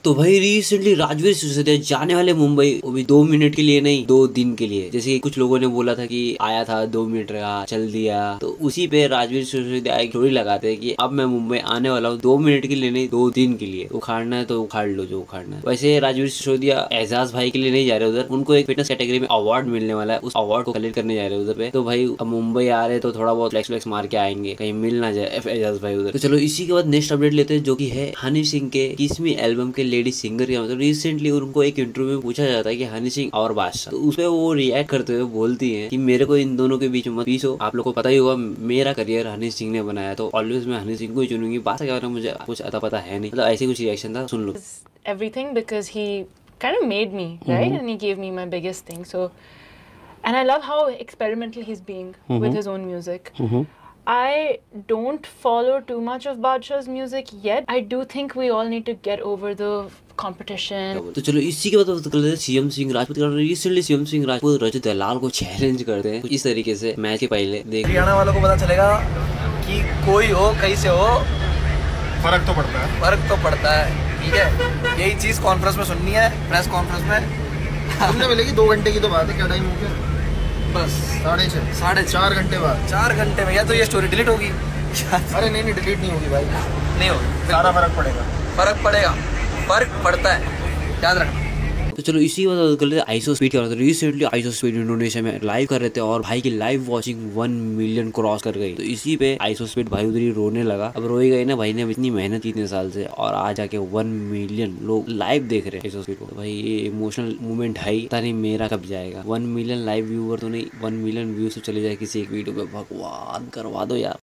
तो भाई रिसेंटली राजवीर सिसोदिया जाने वाले मुंबई, वो भी 2 मिनट के लिए नहीं 2 दिन के लिए। जैसे कुछ लोगों ने बोला था कि आया था 2 मिनट रहा चल दिया, तो उसी पे राजवीर सिसोदिया एक स्टोरी लगाते हैं कि अब मैं मुंबई आने वाला हूँ 2 मिनट के लिए नहीं 2 दिन के लिए। उखाड़ना है तो उखाड़ लो जो उखाड़ना है। वैसे राजवीर सिसोदिया एजाज भाई के लिए नहीं जा रहे उधर, उनको एक फिटनेस कैटेगरी में अवार्ड मिलने वाला है, उस अवार्ड को कलेक्ट करने जा रहे हैं उधर पे। तो भाई अब मुंबई आ रहे तो थोड़ा बहुत फ्लेक्स फ्लेक्स मार के आएंगे, कहीं मिल ना जाए एजाज भाई उधर। तो चलो इसी के बाद नेक्स्ट अपडेट लेते हैं, जो की है हनी सिंह के किस्मी एल्बम के लेडी सिंगर के। मतलब रिसेंटली उनको एक इंटरव्यू में पूछा जाता है कि हनी सिंह और बादशाह, तो उसपे वो रिएक्ट करते हुए बोलती हैं कि मेरे को इन दोनों के बीच मत पीछो। आप लोग को पता ही होगा मेरा करियर हनी सिंह ने बनाया, तो ऑलवेज मैं हनी सिंह को ही चुनूंगी। बादशाह के बारे में मुझे कुछ अता पता है नहीं, मतलब ऐसे कुछ रिएक्शन था, सुन लो। Everything because he kind of made me, right? And he gave me my biggest thing. So, and I love how experimental he's being with his own music. I don't follow too much of Badshah's music yet. I do think we all need to get over the competition. तो चलो इसी के बाद बात कर लेते हैं CM Singh Rajput. Recently CM Singh Rajput Rajat Dalal को चैलेंज करते हैं कुछ इस तरीके से मैच के पहले। देख हरियाणा वालों को पता चलेगा कि कोई हो कहीं से हो, फर्क तो पड़ता है, फर्क तो पड़ता है। ठीक है, यही चीज कॉन्फ्रेंस में सुननी है, प्रेस कॉन्फ्रेंस में तुमने मिलेगी। 2 घंटे की तो बात है, क्या टाइम हो गया? बस 6:30 4 घंटे बाद 4 घंटे में या तो ये स्टोरी डिलीट होगी। अरे नहीं डिलीट नहीं होगी भाई, नहीं होगी, सारा फर्क पड़ेगा, फर्क पड़ेगा, फर्क पड़ता है, याद रखना। तो चलो इसी बात कर लेते हैं आइसो स्पीड क्या। रिसेंटली आइसो स्पीड इंडोनेशिया में लाइव कर रहे थे और भाई की लाइव वॉचिंग 1 मिलियन क्रॉस कर गई। तो इसी पे आइसो स्पीड भाई उधर ही रोने लगा। अब रोई गई ना, भाई ने इतनी मेहनत की इतने साल से और आज आके 1 मिलियन लोग लाइव देख रहे हैं आइसो स्पीड को। तो भाई ये इमोशनल मोमेंट है ही, पता नहीं मेरा कब जाएगा। 1 मिलियन लाइव व्यूअर तो नहीं, 1 मिलियन व्यूज तो चले जाए किसी एक वीडियो पे, भगवान करवा दो यार।